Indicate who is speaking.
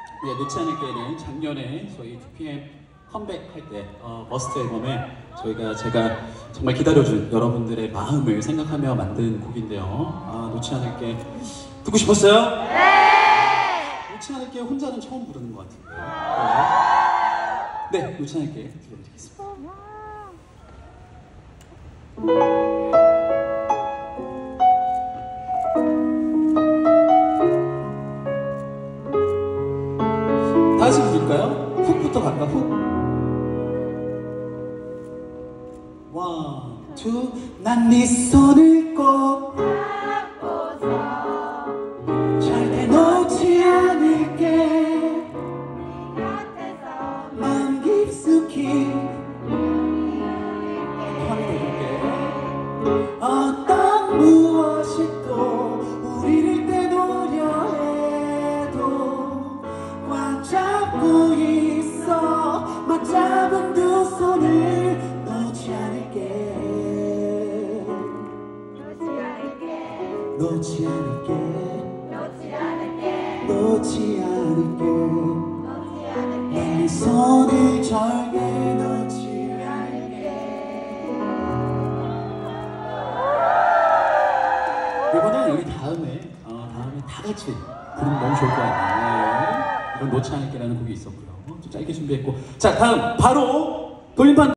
Speaker 1: 네, 놓지 않을게는 작년에 저희 2PM 컴백할 때 버스트 앨범에 제가 정말 기다려준 여러분들의 마음을 생각하며 만든 곡인데요. 놓지 않을게 듣고 싶었어요? 네! 놓지 않을게 혼자는 처음 부르는 것 같은데. 네, 놓지 않을게 들려드리겠습니다. 다시 부를까요? 훅부터 갈까? 훅. 원, 투. 난 네 손을 꼭 잡고서 절대 놓지 않을게. 네 곁에서 마음 깊숙이 확인해줄게. 어떤 무엇이 또 우리를 떼놓으려 해도 꽉 잡고 있어. 맞잡은 두 손을 놓지 않을게. 놓지 않을게. 놓지 않을게. 놓지 않을게. 내 손을 절대 놓지 않을게. 이거는 우리 다음에 다 같이 부르면 너무 좋을 것 같아요. 네. 이건 놓지 않을게라는 곡이 있었고요. 좀 짧게 준비했고, 자 다음 바로 돌림판.